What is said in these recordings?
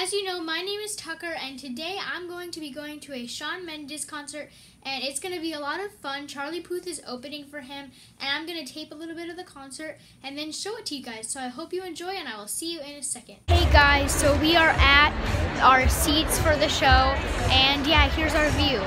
As you know, my name is Tucker, and today I'm going to be going to a Shawn Mendes concert, and it's going to be a lot of fun. Charlie Puth is opening for him, and I'm going to tape a little bit of the concert and then show it to you guys. So I hope you enjoy, and I will see you in a second. Hey guys, so we are at our seats for the show, and yeah, here's our view.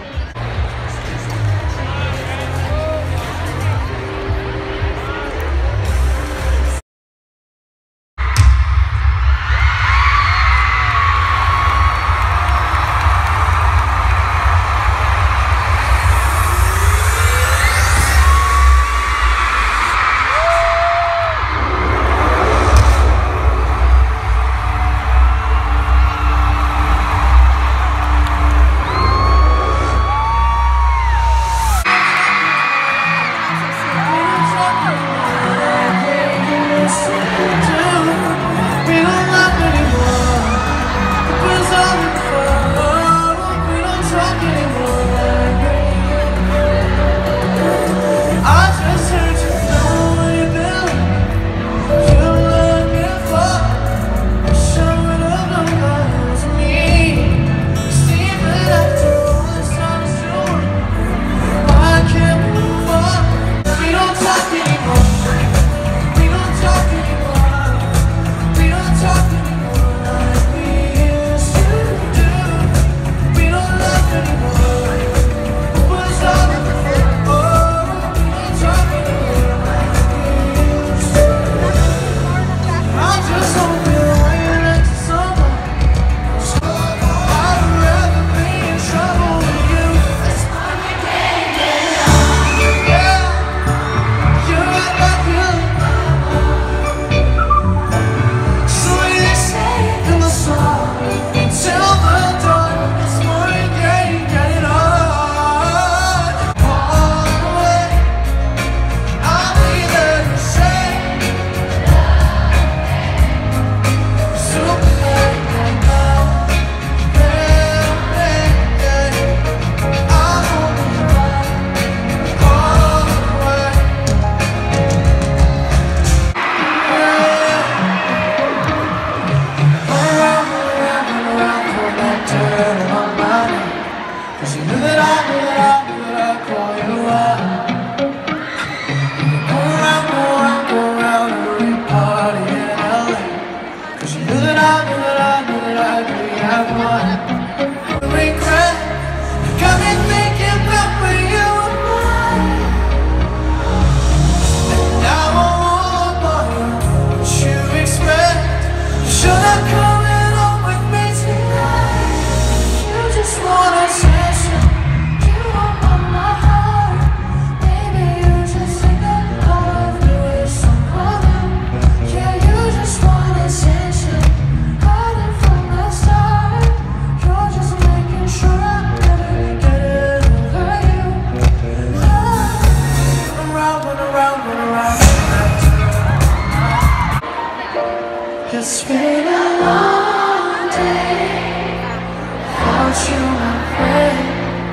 It's been a long day without you, my friend,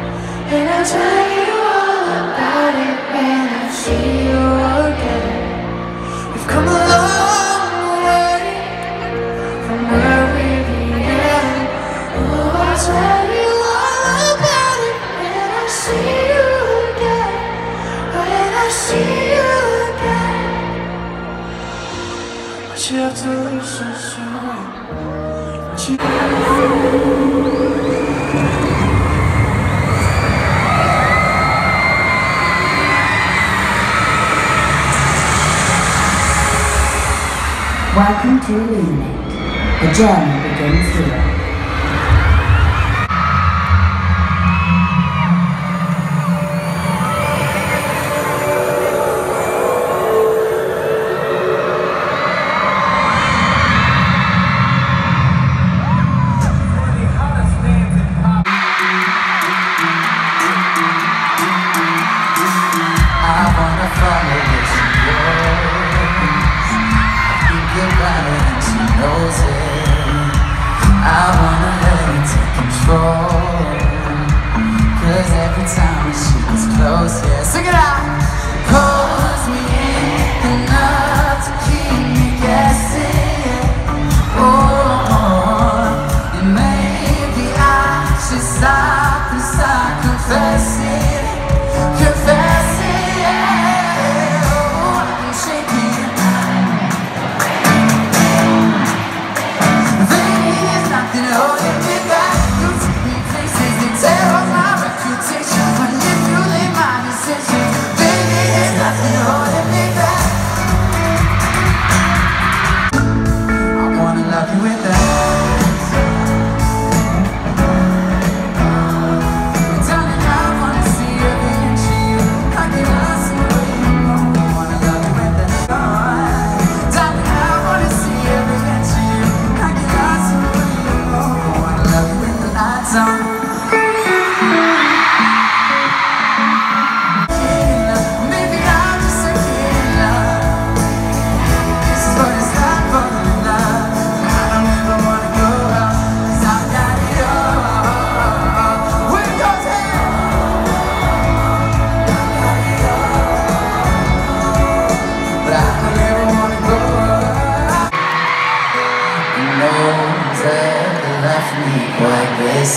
and I'll tell you all about it when I see you again. We've come a long way from where we began. Oh, I'll tell you all about it when I see you again. When I see you again. But you have to leave so soon. But you Welcome to Illuminate. The journey begins here.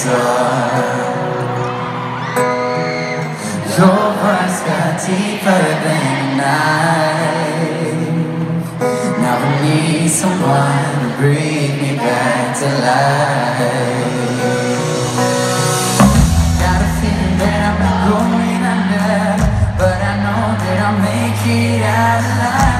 soar. Your voice got deeper than a knife. Now I need someone to breathe me back to life. Got a feeling that I'm not going under, but I know that I'll make it out alive.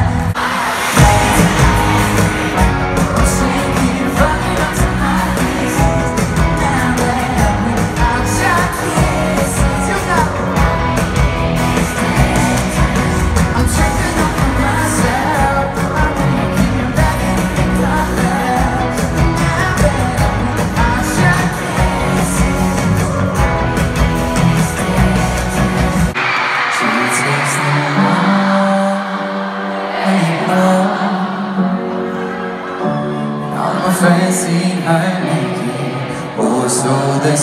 Friends seen her naked. Oh, so the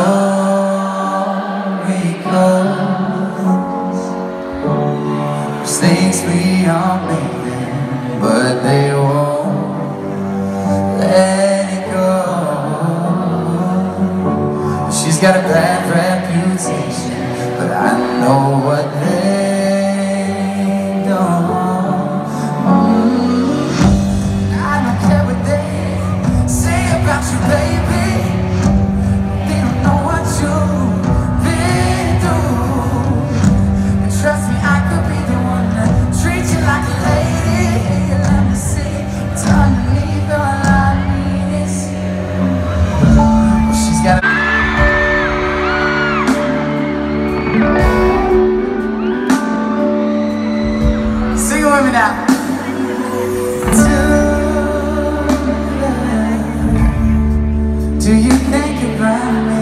story goes. Mistakes we all make them, but they won't let it go. She's got a bad reputation, but I know what they don't. Baby, they don't know what you've been through. And trust me, I could be the one to treat you like a lady. You let me see what's underneath all I need is you. She's got a sing it with me now. Do you think about me?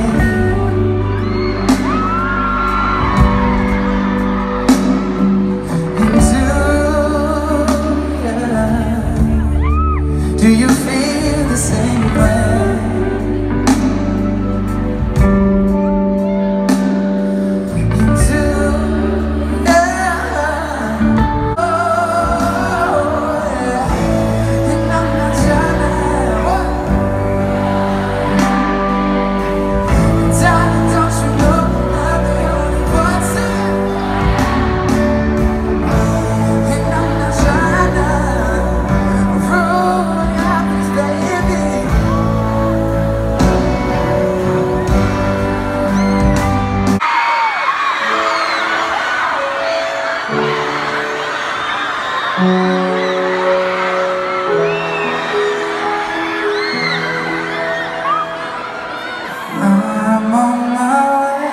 And do you feel the same way? I'm on my way,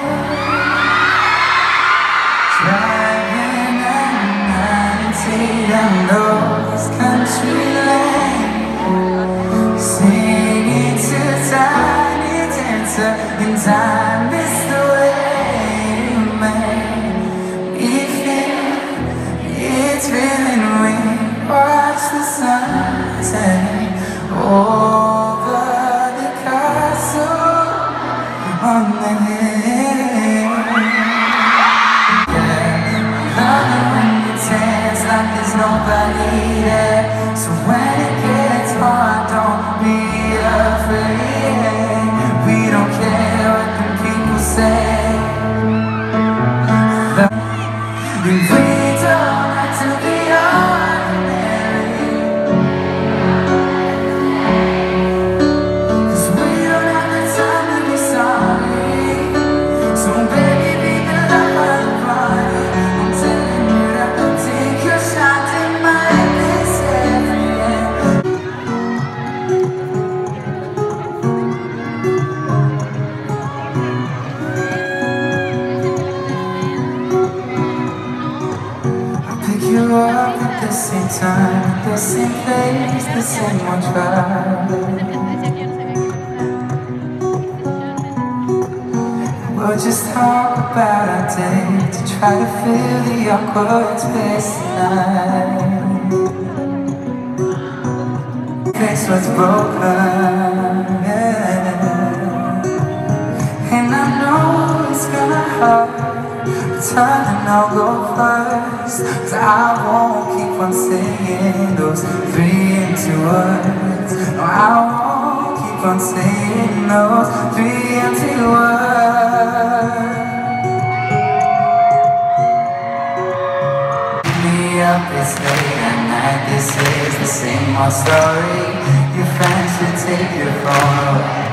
driving at 90 down those country lanes, singing to tiny dancer, and I miss the way you make me feel. It's feeling we watch the sunset over the castle on the hill. Love it when you dance like there's nobody there. So when it gets hard, don't be afraid. We don't care what the people say. We don't have to be ordinary, 'cause we don't have the time to be sorry. So baby, be the love of the party. I'm telling you that I'll take your shot in my miss every day. Pick you up at the same time, at the same place, the same one drive. We'll just talk about our day to try to fill the awkward space tonight. Fix what's broken, yeah. And I know it's gonna hurt. Turning, I'll go first, 'cause I won't keep on saying those 3 empty words. No, I won't keep keep on saying those three empty words. Me up, it's late at night, this is the same old story. Your friends should take your phone away.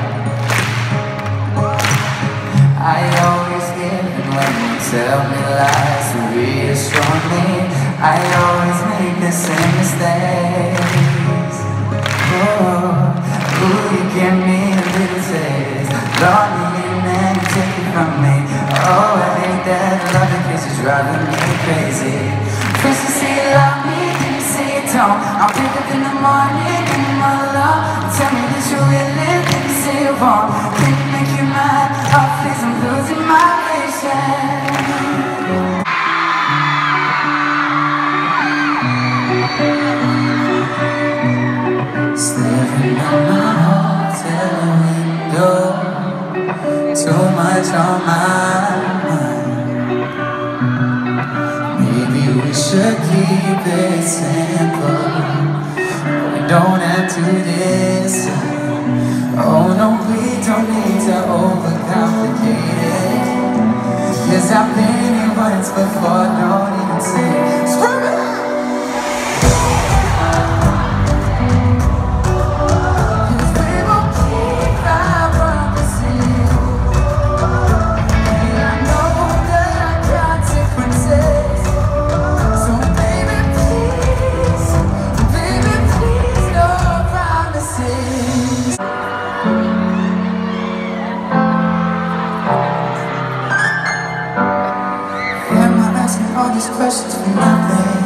I always give in when you tell me lies to reassure me. I always make the same mistakes. Oh, ooh, you give me a little taste. Lonely and then you take it from me. Oh, I hate that loving kiss is driving me crazy. First you say you love me, then you say you don't. I'll wake up in the morning and I'm all alone. You tell me that you really, then you say you won't. Can you make you mad? Oh please, I'm losing my patience. Staring at my hotel window, too much on my mind. Maybe we should keep it simple. We don't have to decide. Oh no, we don't need to overcomplicate it. 'Cause I've been here once before, don't even say it. Screw it! All these questions for nothing.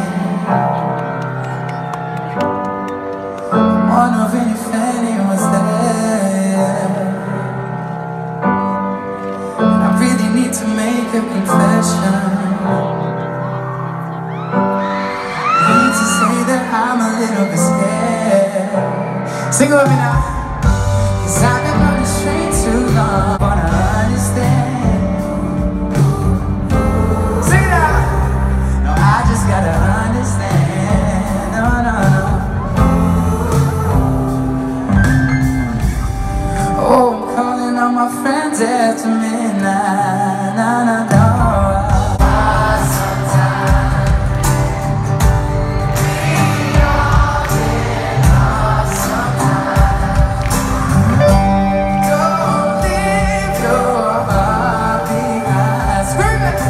I'm wondering if anyone's there. And I really need to make a confession. I need to say that I'm a little bit scared. Sing it with me now. 'Cause I've been running straight too long. I wanna understand. Gotta understand, no, no, no. Oh, I'm calling all my friends after midnight, no, no, no. Sometimes we all get lost sometimes. Don't leave your heart behind. Scream it!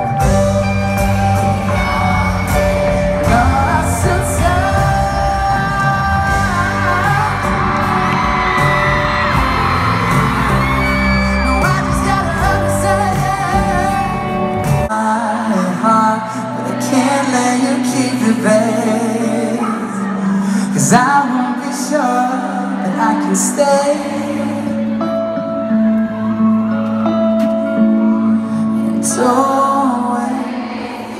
Cause I won't be sure that I can stay. And don't wait,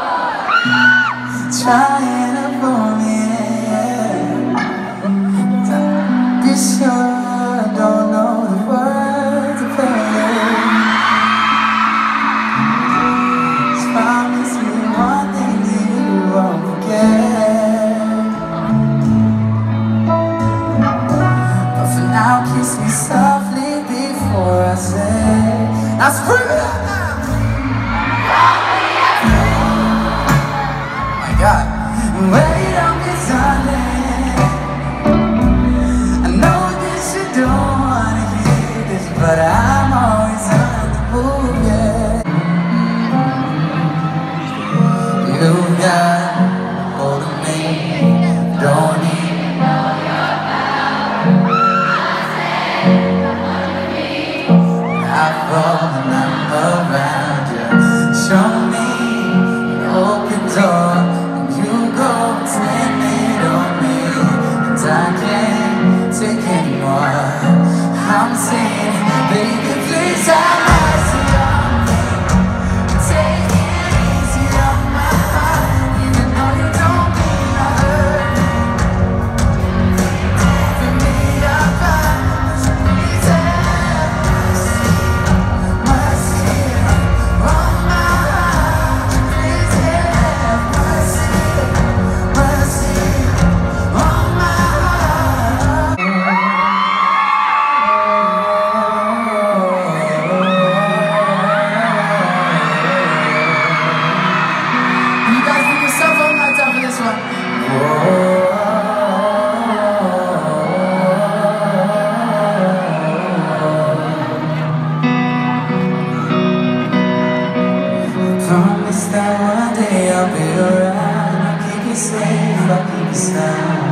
trying to pull me in. Don't be sure, don't know the words to play. Just promise me one thing you won't forget. Now kiss me softly before I say. Now scream it out now! Oh my God. Wait on me, darling. I know that you don't wanna hear this, but I'm always on the move, yeah. You got hold of me, don't need. And I'm around you. Show me an open door, and you go slam it on me, and I can't take anymore. I'm saying, baby, please have mercy on me. Take it easy on my heart, even though you don't mean to hurt me. Give me your love, please have mercy. I'll be around. I'll keep you safe, I'll keep you sound.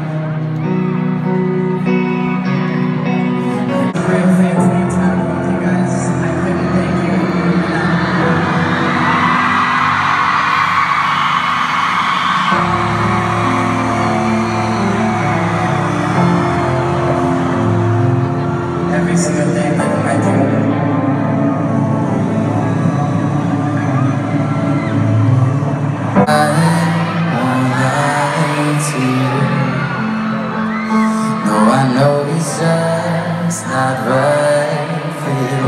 Every single day that I do. I won't lie to you. No, I know it's just not right for you.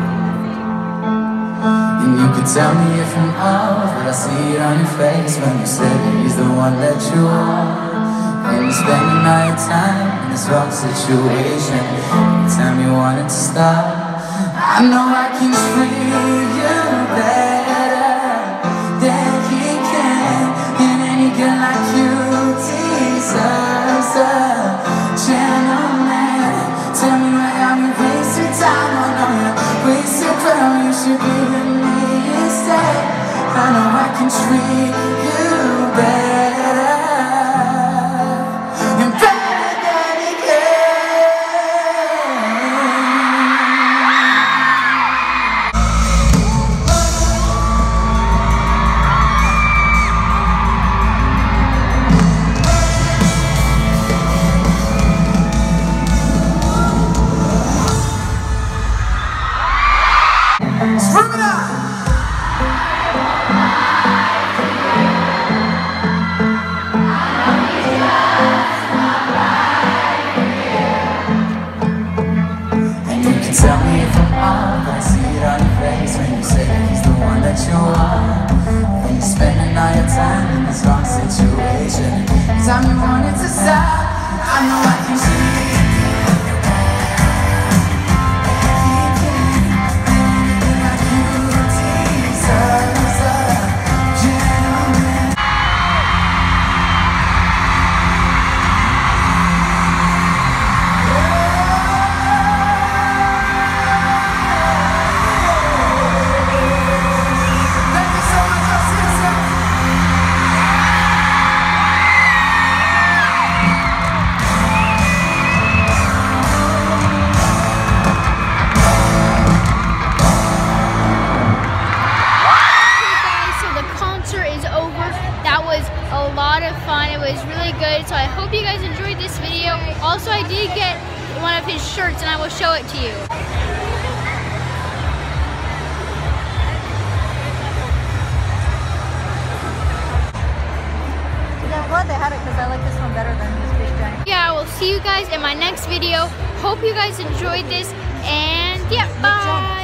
And you could tell me if I'm off, but I see it on your face when you say that he's the one that you are. And you're spending all your time in this wrong situation. Every time you want it to stop, I know I can treat you better than he can. And any girl like you deserves a gentleman. Tell me why I'm wasting time. I know you're wasting time. You should be with me instead. I know I can treat you better. Tell me if I'm off, but I see it on your face when you say that he's the one that you are. When you're spending all your time in this wrong situation. Every time you want it to stop, I know I can see it. A lot of fun. It was really good, so I hope you guys enjoyed this video. Also, I did get one of his shirts and I will show it to you. Yeah, I'm glad they had it because I like this one better than this big giant. Yeah, I will see you guys in my next video. Hope you guys enjoyed this, and yeah, bye.